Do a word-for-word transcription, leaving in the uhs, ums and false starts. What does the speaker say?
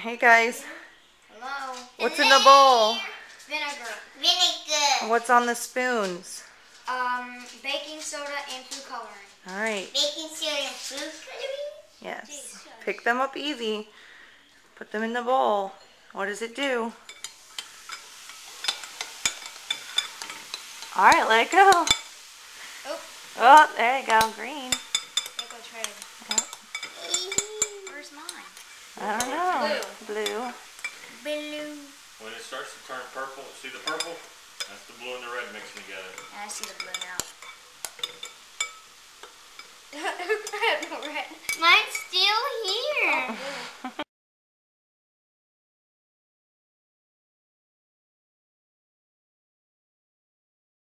Hey guys. Hello. What's in the bowl? Vinegar. Vinegar. What's on the spoons? Um, baking soda and food coloring. All right. Baking soda and food coloring? Yes. Pick them up easy. Put them in the bowl. What does it do? All right, let it go. Oh. Oh, there you go. Green. There goes red. Yep. Where's mine? I don't know. Blue. Blue. Blue. When it starts to turn purple, see the purple? That's the blue and the red mixing together. I see the blue now. I have no red. Mine's still here.